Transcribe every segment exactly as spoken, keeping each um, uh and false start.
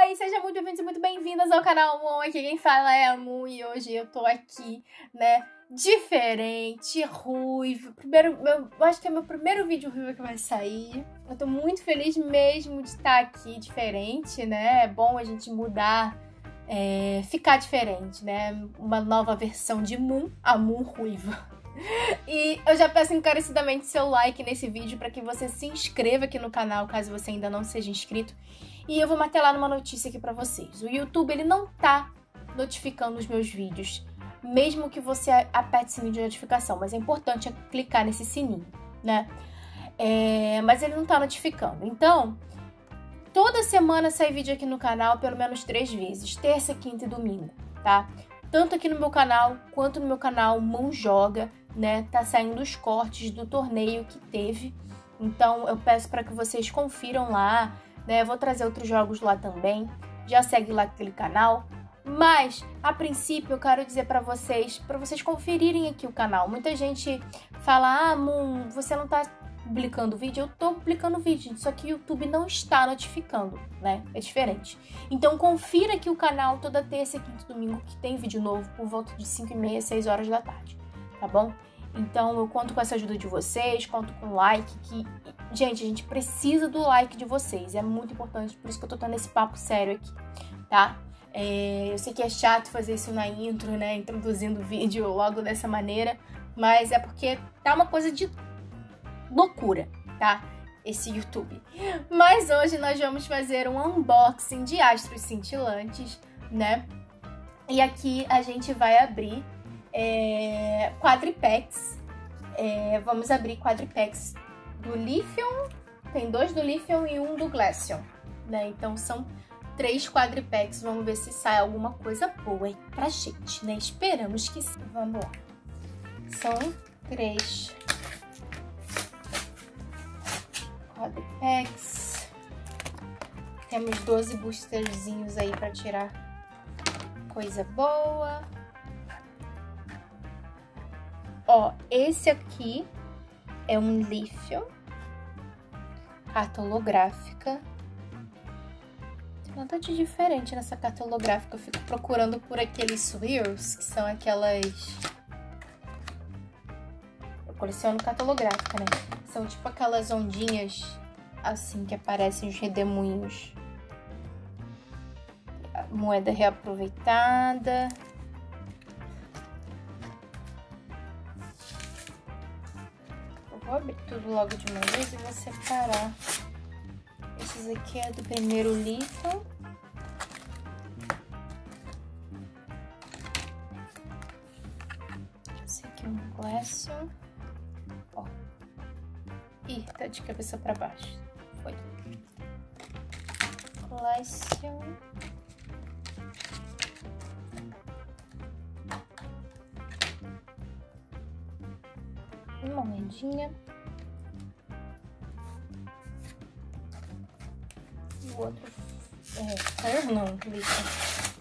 Oi, sejam muito bem-vindos e muito bem-vindas ao canal Moon. Aqui quem fala é a Moon e hoje eu tô aqui, né, diferente, ruiva. Primeiro, meu, eu acho que é meu primeiro vídeo ruiva que vai sair. Eu tô muito feliz mesmo de estar aqui diferente, né? É bom a gente mudar, é, ficar diferente, né? Uma nova versão de Moon, a Moon ruiva. E eu já peço encarecidamente seu like nesse vídeo para que você se inscreva aqui no canal, caso você ainda não seja inscrito. E eu vou martelar numa notícia aqui pra vocês. O YouTube, ele não tá notificando os meus vídeos, mesmo que você aperte o sininho de notificação. Mas é importante clicar nesse sininho, né? É, mas ele não tá notificando. Então, toda semana sai vídeo aqui no canal, pelo menos três vezes. Terça, quinta e domingo, tá? Tanto aqui no meu canal, quanto no meu canal Moon Joga, né? Tá saindo os cortes do torneio que teve. Então, eu peço para que vocês confiram lá. Né, eu vou trazer outros jogos lá também, já segue lá aquele canal, mas a princípio eu quero dizer para vocês, para vocês conferirem aqui o canal. Muita gente fala, ah, Moon, você não tá publicando vídeo? Eu tô publicando vídeo, só que o YouTube não está notificando, né, é diferente. Então confira aqui o canal toda terça, quinta e domingo que tem vídeo novo por volta de cinco e meia, seis horas da tarde, tá bom? Então eu conto com essa ajuda de vocês, conto com like, que... Gente, a gente precisa do like de vocês, é muito importante, por isso que eu tô tendo esse papo sério aqui, tá? É, eu sei que é chato fazer isso na intro, né, introduzindo o vídeo logo dessa maneira, mas é porque tá uma coisa de loucura, tá? Esse YouTube. Mas hoje nós vamos fazer um unboxing de astros cintilantes, né? E aqui a gente vai abrir é, quadripacks, é, vamos abrir quadripacks do Lithium, tem dois do Lithium e um do Glaceon, né? Então são três quadripacks, vamos ver se sai alguma coisa boa aí pra gente, né? Esperamos que sim. Vamos lá. São três quadripacks. Temos doze boosterzinhos aí pra tirar coisa boa. Ó, esse aqui é um Lithium, carta holográfica. Tem nada de diferente nessa carta holográfica. Eu fico procurando por aqueles swirls, que são aquelas... Eu coleciono carta holográfica, né? São tipo aquelas ondinhas assim que aparecem os redemoinhos. A moeda reaproveitada. Vou abrir tudo logo de uma vez e vou separar. Esses aqui é do primeiro Lithium. Esse aqui é um Glaceon. Ó. Ih, tá de cabeça pra baixo. Foi. Glaceon. Uma moedinha. O outro é Fire não, Lithium.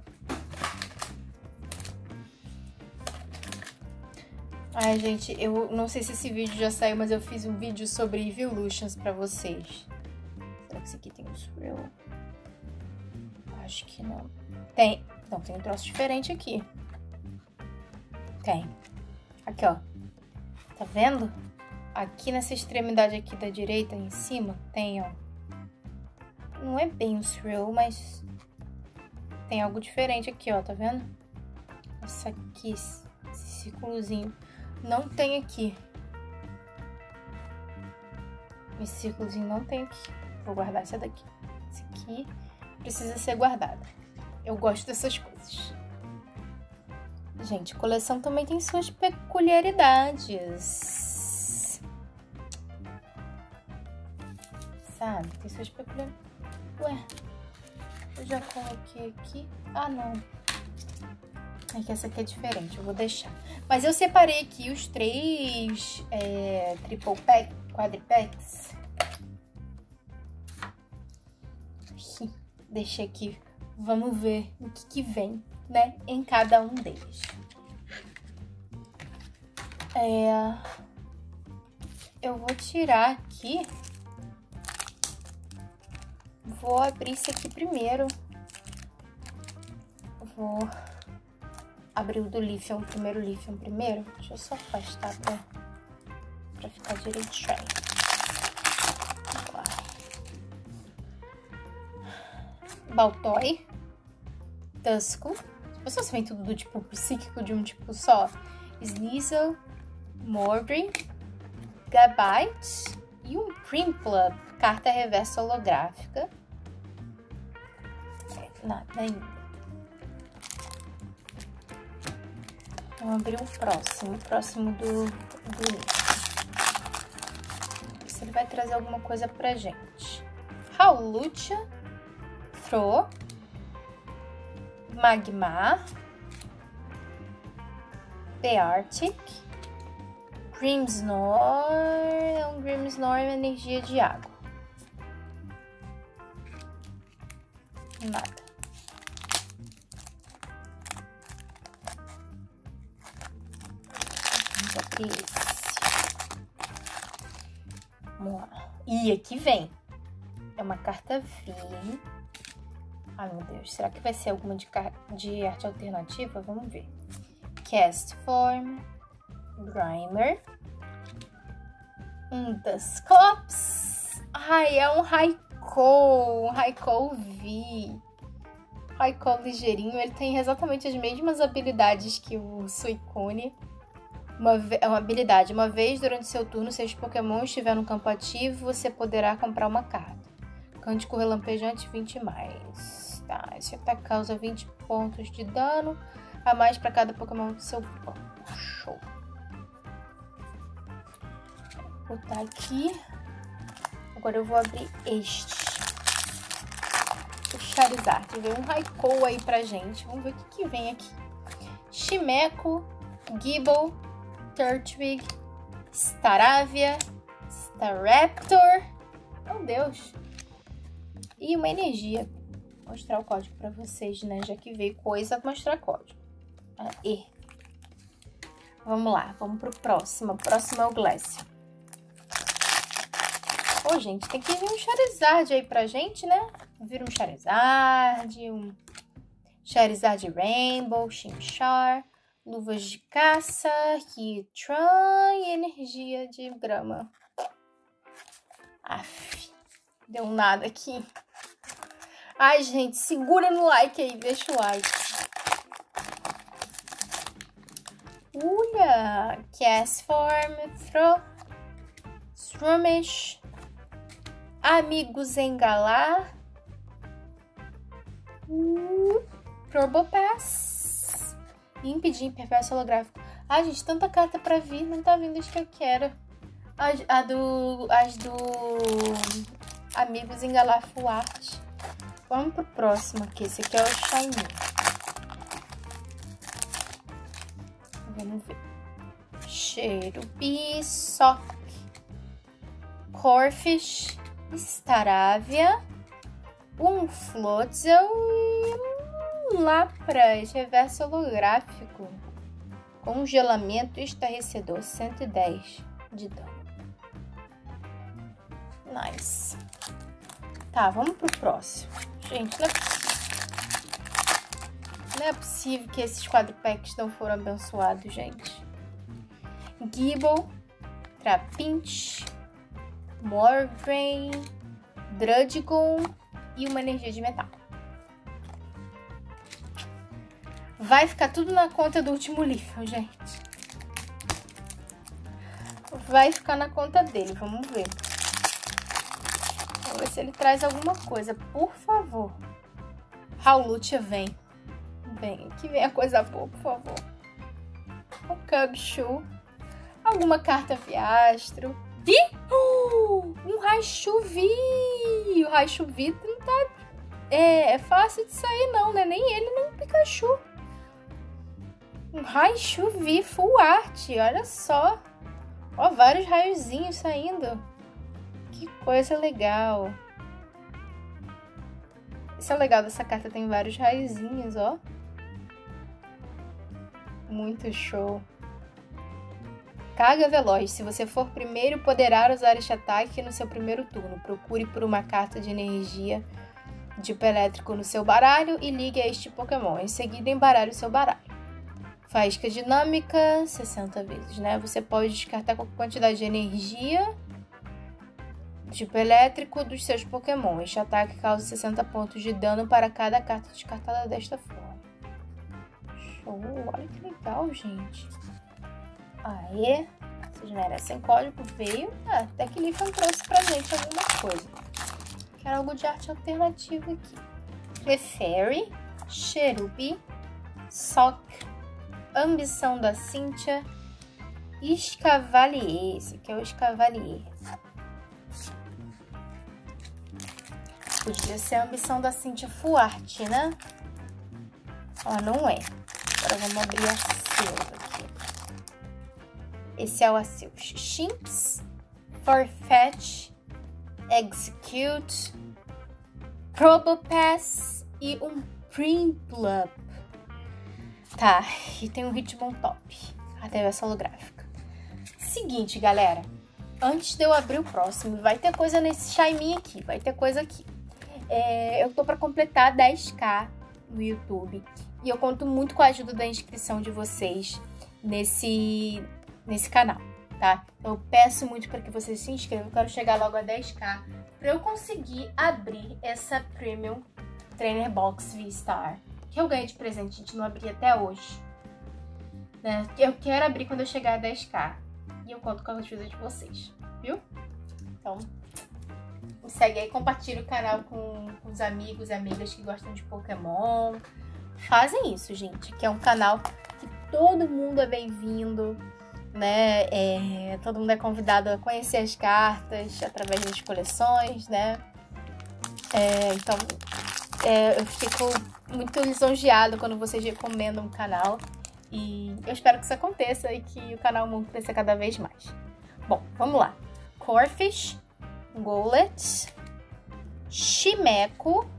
Ai, gente, eu não sei se esse vídeo já saiu, mas eu fiz um vídeo sobre Evolutions pra vocês. Será que esse aqui tem um swirl? Acho que não. Tem. Não, tem um troço diferente aqui. Tem. Aqui, ó. Tá vendo? Aqui nessa extremidade aqui da direita, em cima, tem, ó. Não é bem um swirl, mas tem algo diferente aqui, ó. Tá vendo? Essa aqui, esse círculozinho. Não tem aqui. Esse círculozinho não tem aqui. Vou guardar essa daqui. Esse aqui precisa ser guardada. Eu gosto dessas coisas. Gente, coleção também tem suas peculiaridades. Sabe? Tem suas peculiaridades. Ué, eu já coloquei aqui. Ah, não. É que essa aqui é diferente, eu vou deixar. Mas eu separei aqui os três é, triple pack, quadripacks. Deixei aqui. Vamos ver o que, que vem, né, em cada um deles. É, eu vou tirar aqui Vou abrir esse aqui primeiro. Vou abrir o do Lithium, o primeiro Lithium primeiro. Deixa eu só afastar pra, pra ficar direitinho. Vamos lá. Baltoy. Duskull. As pessoas vêm tudo do tipo psíquico de um tipo só. Sneasel. Mordring. Gabite. E um Prinplup. Carta reversa holográfica. Nada ainda. Vamos abrir o próximo, o próximo do, do livro. Se ele vai trazer alguma coisa pra gente. Hawlucha, Throh, Magmar, Beartic, Grimmsnarl, é um Grimmsnarl é energia de água. Nada. Esse. Vamos lá. E aqui vem. É uma carta V. Ai, meu Deus. Será que vai ser alguma de, de arte alternativa? Vamos ver. Castform. Grimer. Um Dusclops. Ai, é um Raikou. Um Raikou V. Raikou ligeirinho. Ele tem exatamente as mesmas habilidades que o Suicune. Uma, uma habilidade. Uma vez durante seu turno, se este Pokémon estiver no campo ativo, você poderá comprar uma carta. Cântico relampejante vinte mais. Tá, esse ataque causa vinte pontos de dano a mais para cada Pokémon do seu campo. Show. Vou botar aqui. Agora eu vou abrir este. O Charizard. Veio um Raikou aí pra gente. Vamos ver o que, que vem aqui. Chimeco, Gible, Turtwig, Staravia, Staraptor, meu Deus, e uma energia. Vou mostrar o código pra vocês, né? Já que veio coisa, vou mostrar código. Ah, e. Vamos lá, vamos pro próximo. O próximo é o Glaceon. Ô, gente, tem que vir um Charizard aí pra gente, né? Vira um Charizard, um Charizard Rainbow, Chimchar. Luvas de caça, Heatran e energia de grama. Aff, deu nada aqui. Ai, gente, segura no like aí, deixa o like. Olha, Castform, Throh, Strumish, Amigo Zengalar, uh, Probopass. Impedir, perverso holográfico. Ai, gente, tanta carta pra vir. Não tá vindo as que eu quero. As, a do... As do... Amigos Engalar Full Art. Vamos pro próximo aqui. Esse aqui é o Shiny. Vamos ver. Cherubi, Sock. Corphish. Staravia. Um Floatzel e... Lapras, reverso holográfico, congelamento estarrecedor, cento e dez de dano. Nice. Tá, vamos pro próximo. Gente, não é possível. Não é possível que esses quatro packs não foram abençoados, gente. Gible, Trapinch, Morbrain, Druddigon e uma energia de metal. Vai ficar tudo na conta do último livro, gente. Vai ficar na conta dele, vamos ver. Vamos ver se ele traz alguma coisa, por favor. Hawlucha vem. Vem, que vem a coisa boa, por favor. Um Cubchoo. Alguma carta Viastro. Ih! Uh, um Raichu V! O Raichu V não tá... É, é fácil de sair não, né? Nem ele, nem o Pikachu. Um Raichu V Full Art, olha só. Ó, vários raiozinhos saindo. Que coisa legal. Isso é legal dessa carta, tem vários raiozinhos, ó. Muito show. Carga veloz. Se você for primeiro, poderá usar este ataque no seu primeiro turno. Procure por uma carta de energia tipo elétrico no seu baralho e ligue a este Pokémon. Em seguida, embaralhe o seu baralho. Faísca dinâmica, sessenta vezes, né? Você pode descartar qualquer quantidade de energia, tipo elétrico, dos seus Pokémon. Este ataque causa sessenta pontos de dano para cada carta descartada desta forma. Show! Olha que legal, gente. Aê! Vocês merecem código, veio. Ah, até que Liefern trouxe pra gente alguma coisa. Quero algo de arte alternativa aqui. Clefairy, Cherubi, Sock, Ambição da Cynthia, Escavalier. Esse aqui é o Escavalier. Podia ser a Ambição da Cynthia Full Art, né? Ó, não é. Agora vamos abrir a Silva aqui. Esse é o Arceus. Shinx, Farfetch, Execute, Probopass e um Prinplup. Tá, e tem um Hitmontop. Até essa holográfica. Seguinte, galera. Antes de eu abrir o próximo, vai ter coisa nesse Shaymin aqui. Vai ter coisa aqui. É, eu tô pra completar dez k no YouTube. E eu conto muito com a ajuda da inscrição de vocês nesse, nesse canal, tá? Eu peço muito para que vocês se inscrevam. Eu quero chegar logo a dez k para eu conseguir abrir essa Premium Trainer Box V-Star. Que eu ganhei de presente, a gente não abri até hoje. Né? Eu quero abrir quando eu chegar a dez k. E eu conto com a ajuda de vocês, viu? Então, me segue aí, compartilha o canal com, com os amigos e amigas que gostam de Pokémon. Fazem isso, gente, que é um canal que todo mundo é bem-vindo, né? É, todo mundo é convidado a conhecer as cartas através das coleções, né? É, então, é, eu fico muito lisonjeada quando vocês recomendam o canal. E eu espero que isso aconteça e que o canal Moon cresça cada vez mais. Bom, vamos lá. Corphish, Golett, Chimeco,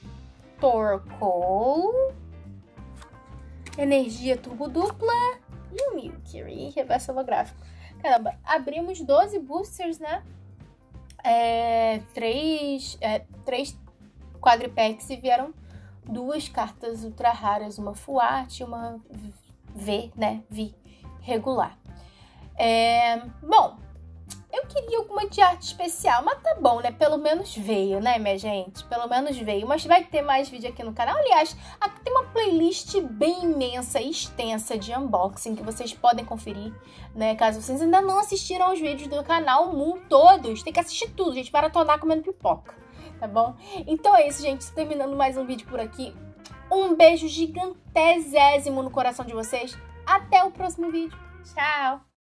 Torkoal, Energia Turbo Dupla e o Milcery, reverso holográfico. Caramba, abrimos doze boosters, né? É, três, é, três quadripacks e vieram duas cartas ultra raras, uma Full Art e uma V, né? V regular. É, bom, eu queria alguma de arte especial, mas tá bom, né? Pelo menos veio, né, minha gente? Pelo menos veio. Mas vai ter mais vídeo aqui no canal. Aliás, aqui tem uma playlist bem imensa e extensa de unboxing que vocês podem conferir, né? Caso vocês ainda não assistiram os vídeos do canal Moon todos. Tem que assistir tudo, gente. Maratonar comendo pipoca, tá bom? Então é isso, gente. Terminando mais um vídeo por aqui. Um beijo gigantesésimo no coração de vocês. Até o próximo vídeo. Tchau!